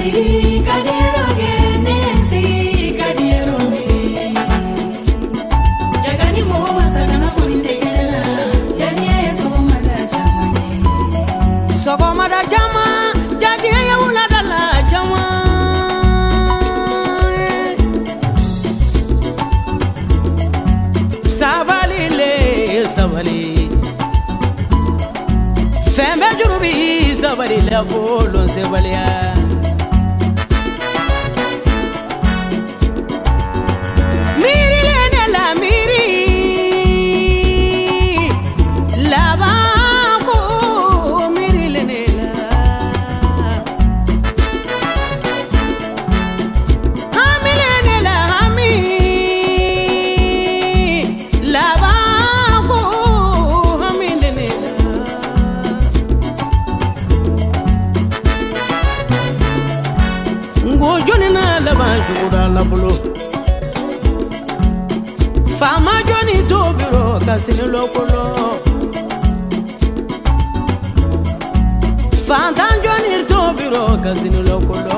Sembe jurubi sabari la folon sebalia Miri lene la miri La banco miri lene la Hami lene la hami La banco hami lene Joni na la banjura la bolo Fama joni to biro kasini lokolo Fantan joni to biro kasini lokolo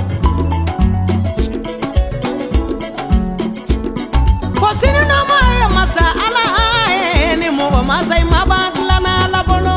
Kosini no maya masa ala ni mo masa imabadla na la bolo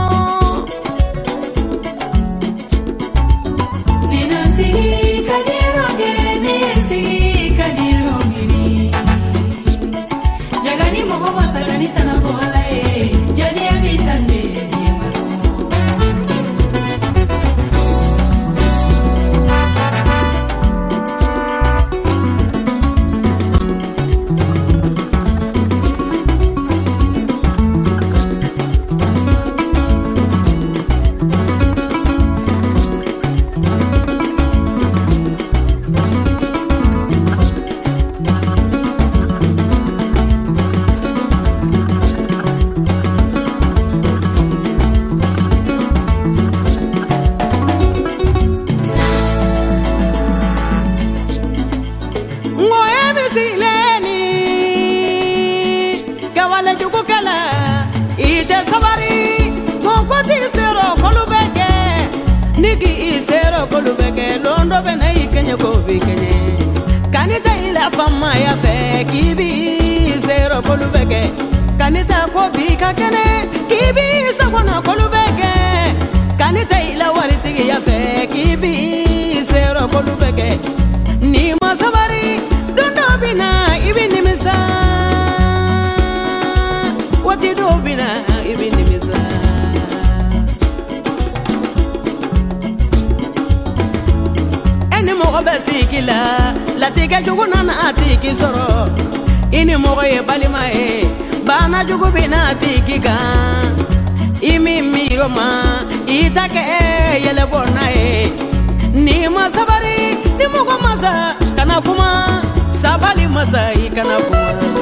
Londo bena ikenye ko bikenye kanita ila fama ya fe kibi zero kolubeke kanita ko bika kene kibi sakona kolubeke kanita ila wariti ya fe kibi zero kolubeke ni masabari dondo bina ibini misa wati do bina ibini misa Obesikila latika juguna na atiki soro ini moye balima bana jugu bina atiki ga imi miroma itake yele bona ni masabari ni mogo masa kana kuma sabali masa ikana kuma